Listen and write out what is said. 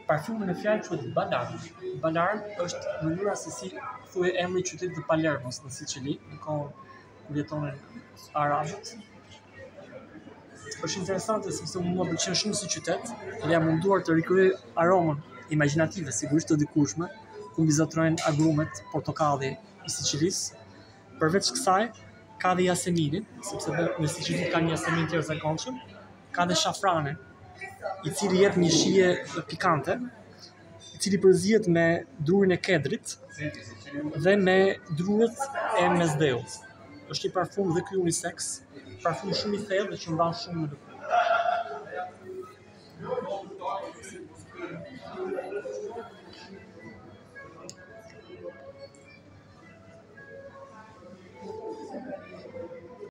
Parfumi në fjalë quhet Balarm. Balarm është mënyra se si thuhet emri i qytetit të Palermos në Siçili, në kohën kur jetonin arabët. Është interesante sepse mua pëlqen shumë si qytet dhe jam munduar të rikryej aromën imagjinative, sigurisht të dikurshme, ku mbizotrojnë agrumet portokalli i Siçilisë. Përveç kësaj, ka dhe jaseminin, sepse në Siçili ka një jasemin të jashtëzakonshëm, ka dhe shafrane, i cili jep një shije pikante, i cili përzihet me drurin e kedrit dhe me druret e mesdeut. Është një parfum dhe ky unisex, parfum shumë i thellë dhe që mban shumë në lëkurë.